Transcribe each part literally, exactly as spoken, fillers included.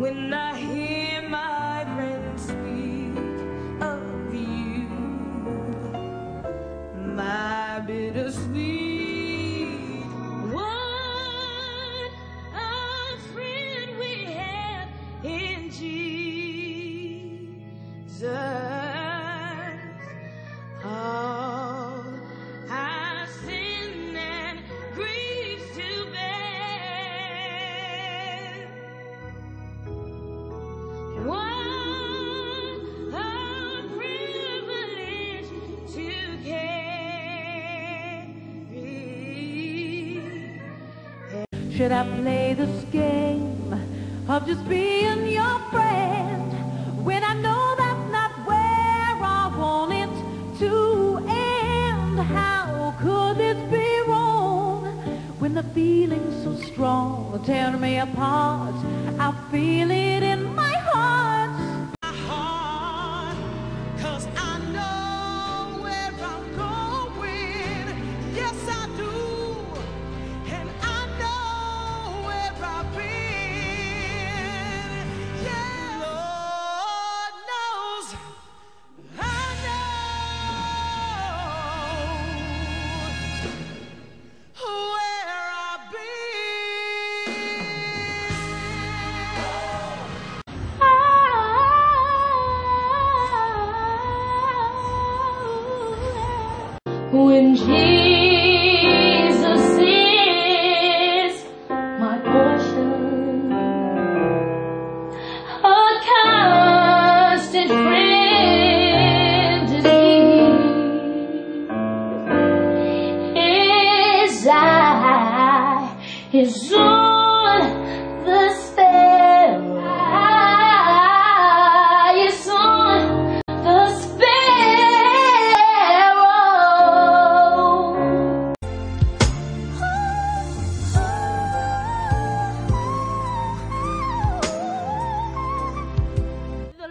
when I hear my friends speak of you, my bittersweet. What a friend we have in Jesus. All our sin and griefs to bear. What a privilege to carry. Should I play this game of just being your friend when I know that's not where I want it to end? How could this be wrong when the feeling's so strong, tearing me apart? I feel it in my heart. My heart, 'cause I know where I'm going. Yes, I do. And I know where I've been. Yeah, Lord knows I know where I've been. When Jesus is my portion, a constant friend is He. His eye is on the sparrow. Eye is on the sparrow. The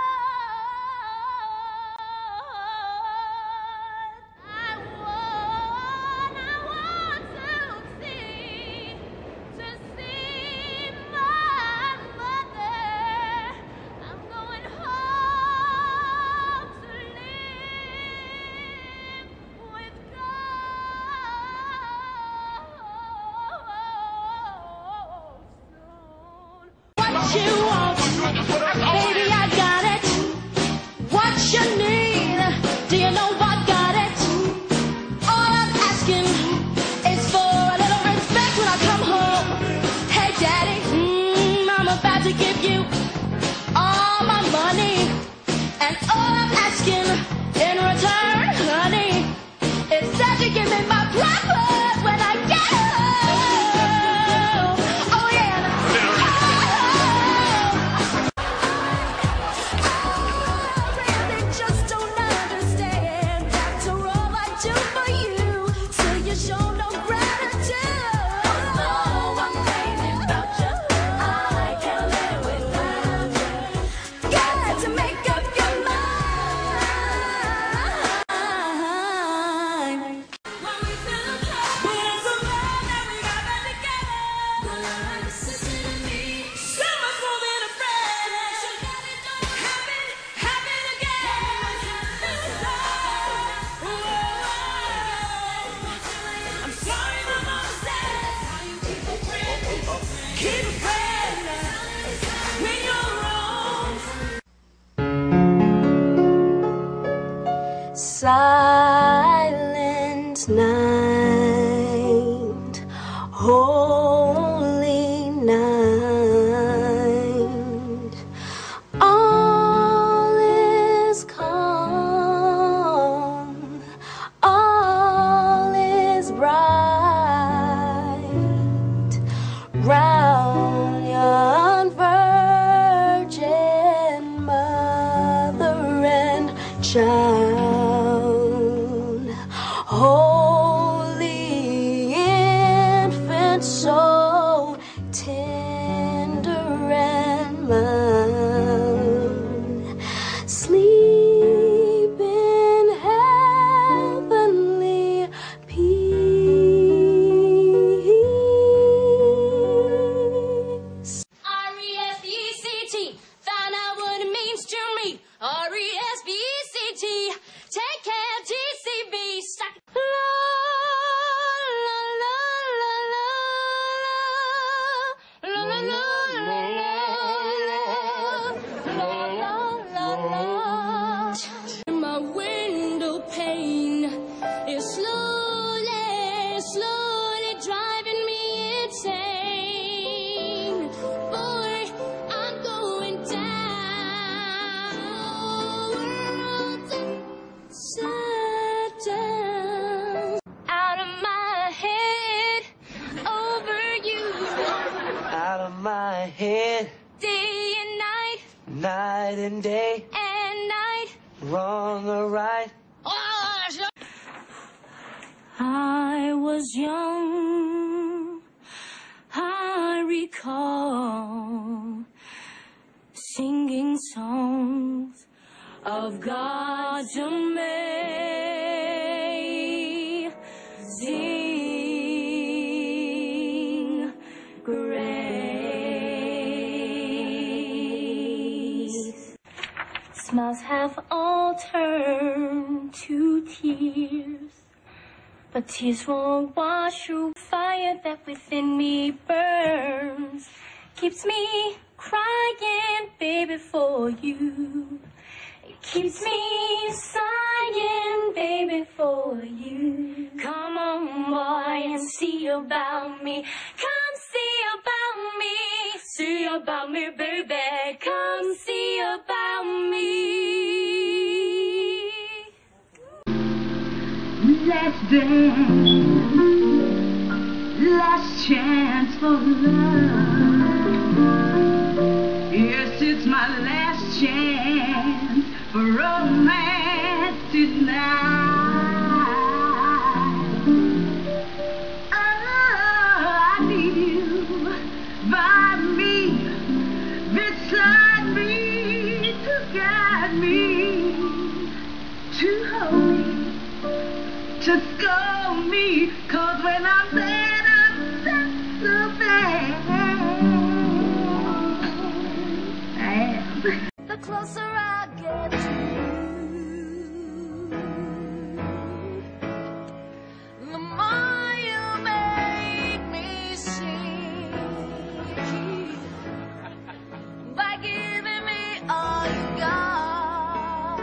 Lord, I want, I want to see, to see my mother. I'm going home to live with God soon. What you want, baby, I got it. What you need, do you know I got it? All I'm asking is for a little respect when I come home. Hey, daddy, mm, I'm about to give you all my money, and all I'm asking in return, honey, is that you give me my proper when I get home. Oh yeah. I really just don't understand. After all I do for you, till you show no gratitude. Oh, I'm thinking about you. I can't live without you. Got to make up your mind. When we celebrate, when it's a love that we got back together. Like a sister to me, so much more than a friend. Happen, happen again. I'm sorry, my mama said, keep a friend when you're wrong. Silent night, holy night, all is calm, all is bright, round yon virgin mother and child, holy infant, so tender and mild, sleep in heavenly peace. my head. Day and night. Night and day. And night. Wrong or right. I was young, I recall singing songs of God's amazing grace. Smiles have all turned to tears, but tears won't wash through fire that within me burns. Keeps me crying, baby, for you. It keeps me sighing, baby, for you. Come on, boy, and see about me. Come see about me. See about me, baby. Come see about me. Let's dance, last chance for love. Yes, it's my last chance for romance tonight. Oh, I need you by me, beside me, to guide me, to hold me, to scold me, 'cause when I'm sad, I'm sad, so bad. I am. The closer I get to you, the more you make me see. By giving me all you got,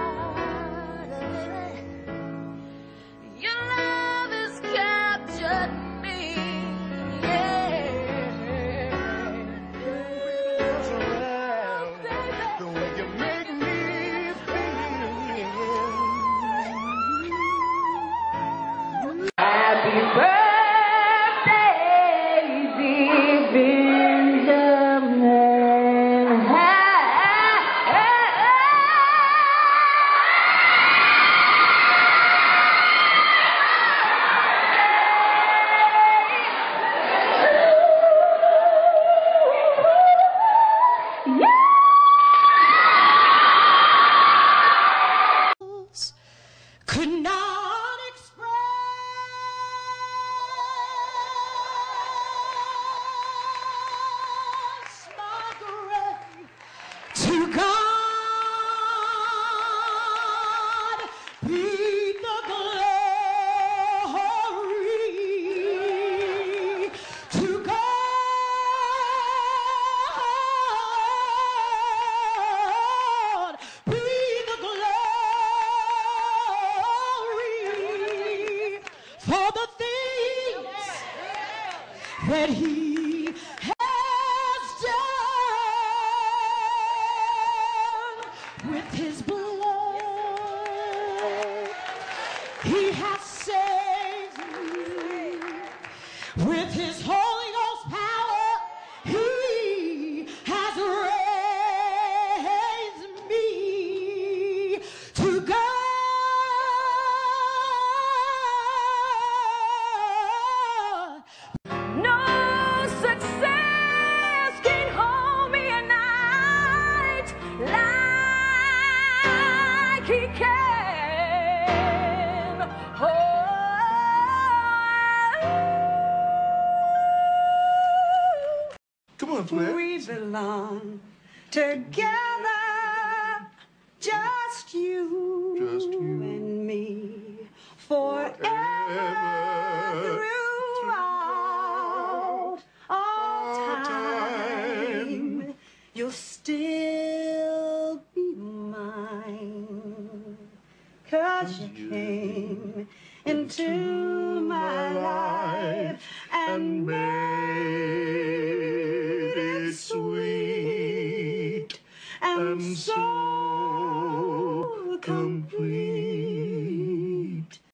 your love has captured me, yeah. The way you make me feel. Happy birthday, dear Benjamin. Could not express my gratitude. To God be the glory. To God be the glory for the things that He has done with His blood. He has saved me with His Holy Ghost power. He has raised me to God. No success can hold me a night like He can. Oh, Come on, Flair. We belong together, just you, Just you. and me, forever, throughout all time. You'll still be mine, 'cause you came into my life and made